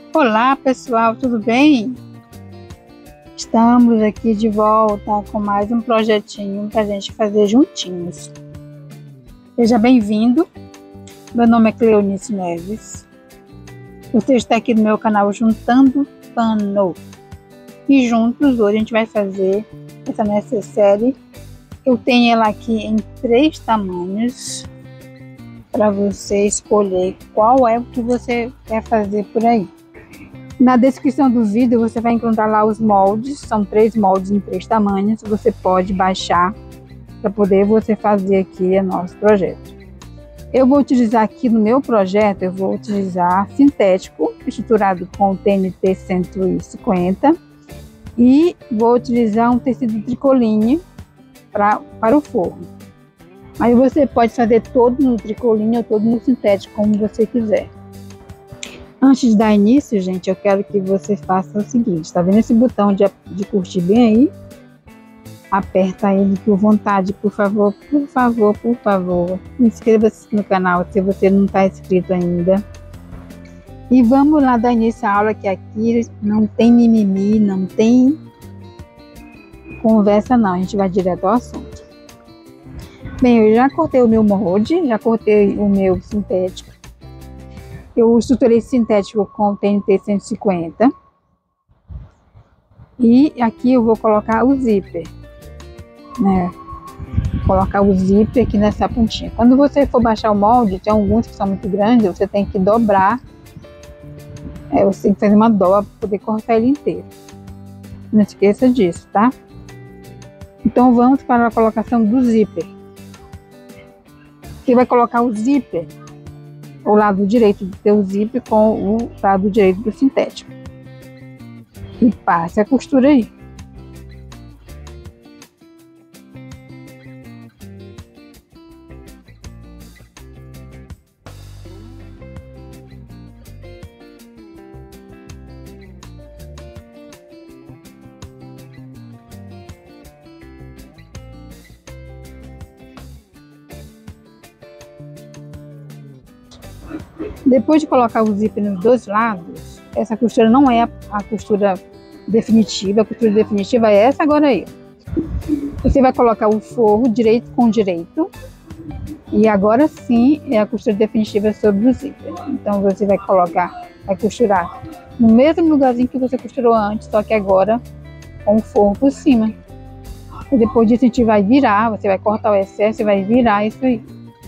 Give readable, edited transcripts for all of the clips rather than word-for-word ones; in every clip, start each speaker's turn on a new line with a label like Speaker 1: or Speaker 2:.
Speaker 1: Olá pessoal, tudo bem? Estamos aqui de volta com mais um projetinho para a gente fazer juntinhos. Seja bem-vindo, meu nome é Cleonice Neves. Você está aqui no meu canal Juntando Pano. E juntos hoje a gente vai fazer essa necessaire. Eu tenho ela aqui em 3 tamanhos para você escolher qual é o que você quer fazer por aí. Na descrição do vídeo você vai encontrar lá os moldes, são 3 moldes em 3 tamanhos, você pode baixar para poder você fazer aqui o nosso projeto. Eu vou utilizar aqui no meu projeto, eu vou utilizar sintético, estruturado com TNT 150 e vou utilizar um tecido tricoline para o forro. Mas você pode fazer todo no tricoline ou todo no sintético, como você quiser. Antes de dar início, gente, eu quero que você faça o seguinte, tá vendo esse botão de curtir bem aí? Aperta ele por vontade, por favor, por favor, por favor. Inscreva-se no canal se você não está inscrito ainda. E vamos lá dar início à aula, que aqui não tem mimimi, não tem conversa não, a gente vai direto ao assunto. Bem, eu já cortei o meu molde, já cortei o meu sintético. Eu estruturei sintético com TNT 150. E aqui eu vou colocar o zíper, né? Colocar o zíper aqui nessa pontinha. Quando você for baixar o molde, tem alguns que são muito grandes, você tem que dobrar. Você tem que fazer uma dobra para poder cortar ele inteiro. Não esqueça disso, tá? Então vamos para a colocação do zíper. Você vai colocar o zíper, o lado direito do seu zíper com o lado direito do sintético. E passe a costura aí. Depois de colocar o zíper nos 2 lados, essa costura não é a costura definitiva. A costura definitiva é essa agora aí. Você vai colocar o forro direito com direito. E agora sim é a costura definitiva sobre o zíper. Então você vai costurar no mesmo lugarzinho que você costurou antes, só que agora com o forro por cima. E depois disso a gente vai virar, você vai cortar o excesso e vai virar isso aí.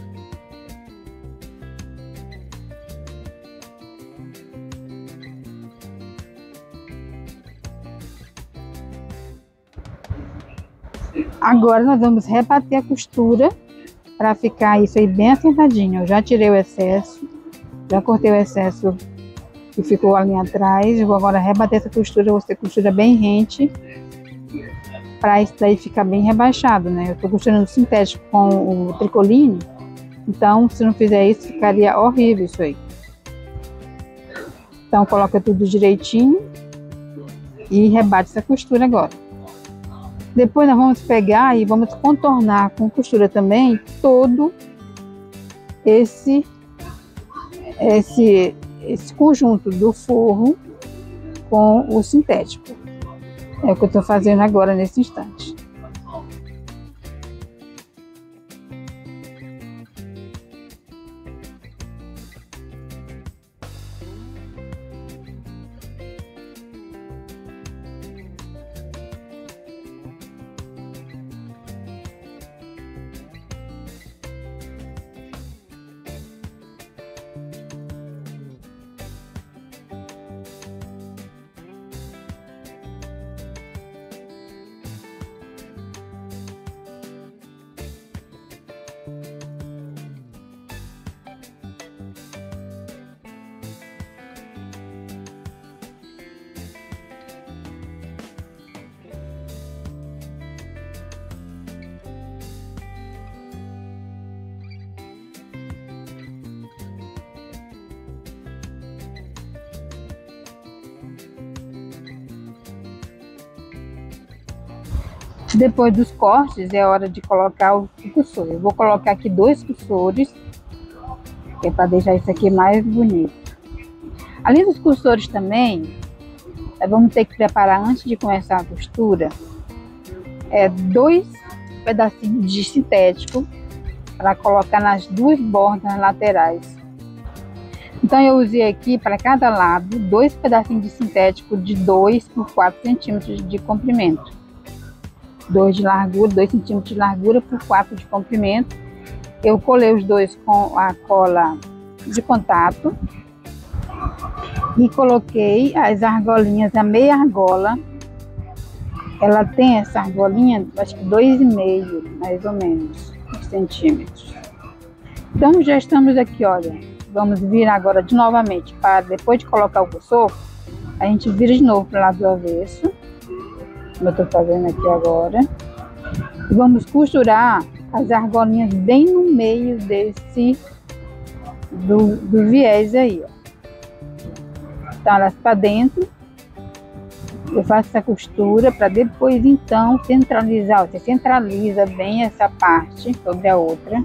Speaker 1: Agora nós vamos rebater a costura para ficar isso aí bem assentadinho. Eu já tirei o excesso, já cortei o excesso que ficou ali atrás. Eu vou agora rebater essa costura, você costura bem rente, para isso daí ficar bem rebaixado, né? Eu estou costurando sintético com o tricoline, então se não fizer isso ficaria horrível isso aí. Então coloca tudo direitinho e rebate essa costura agora. Depois nós vamos pegar e vamos contornar com costura também todo esse conjunto do forro com o sintético. É o que eu estou fazendo agora nesse instante. Depois dos cortes, é hora de colocar o cursor. Eu vou colocar aqui 2 cursores, que é para deixar isso aqui mais bonito. Além dos cursores também, vamos ter que preparar antes de começar a costura 2 pedacinhos de sintético para colocar nas 2 bordas laterais. Então eu usei aqui para cada lado 2 pedacinhos de sintético de 2 por 4 centímetros de comprimento. 2 de largura, 2 centímetros de largura por 4 de comprimento. Eu colei os dois com a cola de contato e coloquei as argolinhas, a meia argola. Ela tem essa argolinha, acho que 2,5 mais ou menos centímetros. Então já estamos aqui, olha, vamos virar agora de novamente, para depois de colocar o cursor, a gente vira de novo para o lado do avesso, como eu estou fazendo aqui agora, e vamos costurar as argolinhas bem no meio do viés aí, ó. Então elas para dentro, eu faço essa costura para depois então centralizar, você centraliza bem essa parte sobre a outra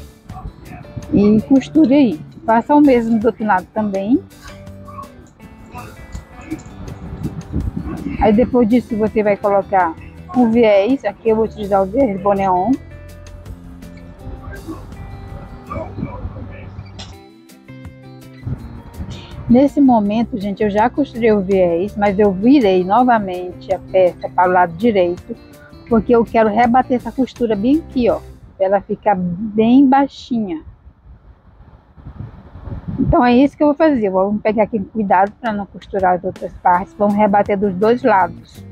Speaker 1: e costure aí. Faça o mesmo do outro lado também. Aí depois disso você vai colocar o viés, aqui eu vou utilizar o viés Boneon. Nesse momento, gente, eu já costurei o viés, mas eu virei novamente a peça para o lado direito, porque eu quero rebater essa costura bem aqui, ó, para ela ficar bem baixinha. Então é isso que eu vou fazer. Vamos pegar aqui cuidado para não costurar as outras partes. Vamos rebater dos 2 lados.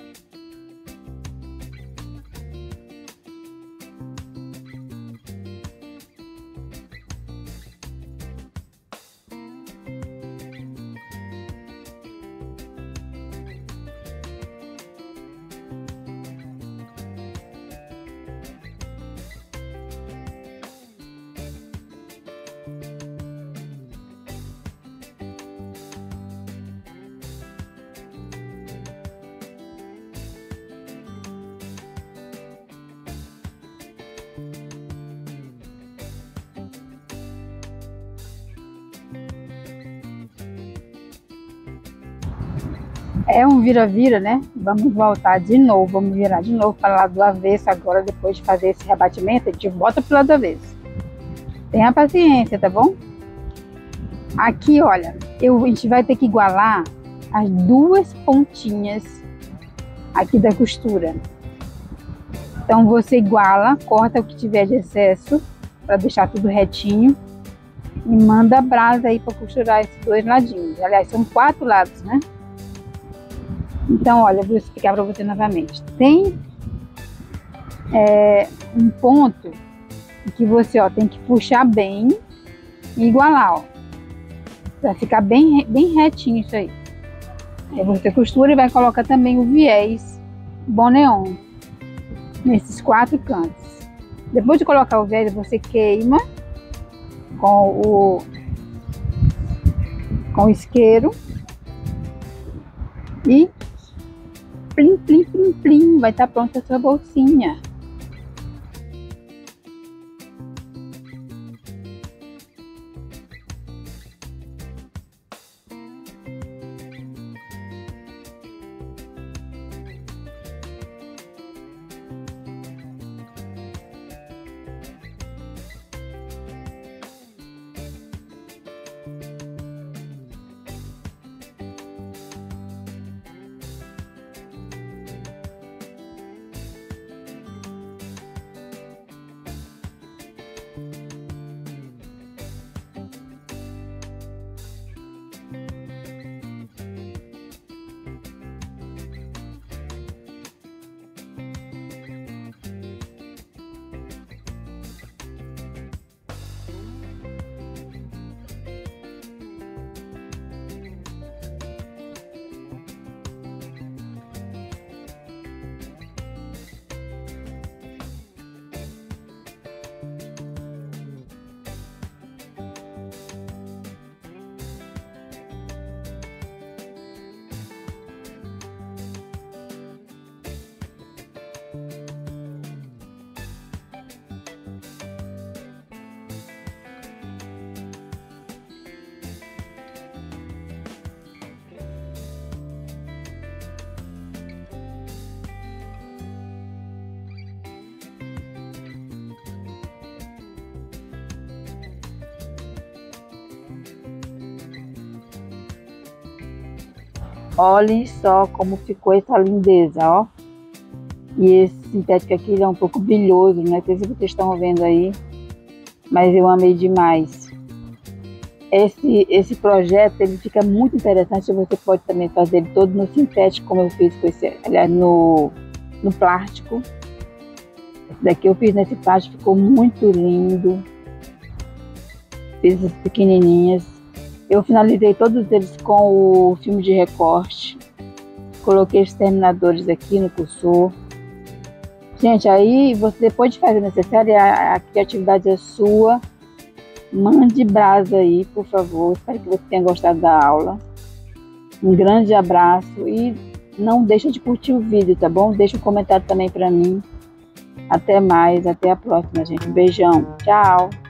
Speaker 1: É um vira-vira, né? Vamos voltar de novo, vamos virar de novo para o lado do avesso agora, depois de fazer esse rebatimento, a gente volta para o lado do avesso. Tenha paciência, tá bom? Aqui, olha, a gente vai ter que igualar as 2 pontinhas aqui da costura. Então você iguala, corta o que tiver de excesso, para deixar tudo retinho. E manda a brasa aí para costurar esses 2 ladinhos. Aliás, são 4 lados, né? Então, olha, eu vou explicar para você novamente. Tem um ponto que você, ó, tem que puxar bem e igualar, ó, para ficar bem retinho isso aí. Aí você costura e vai colocar também o viés Boneon nesses 4 cantos. Depois de colocar o viés, você queima com o isqueiro e plim, plim, plim, plim, vai estar pronta a sua bolsinha. Olhem só como ficou essa lindeza, ó. E esse sintético aqui ele é um pouco brilhoso, né? Não sei se vocês estão vendo aí, mas eu amei demais. Esse projeto ele fica muito interessante. Você pode também fazer ele todo no sintético, como eu fiz com esse, aliás, no plástico. Esse daqui eu fiz nesse plástico, ficou muito lindo. Fiz as pequenininhas. Eu finalizei todos eles com o filme de recorte. Coloquei os terminadores aqui no cursor. Gente, aí você depois de fazer o necessário, a criatividade é sua. Mande brasa aí, por favor. Espero que você tenha gostado da aula. Um grande abraço e não deixa de curtir o vídeo, tá bom? Deixa um comentário também para mim. Até mais, até a próxima, gente. Um beijão. Tchau.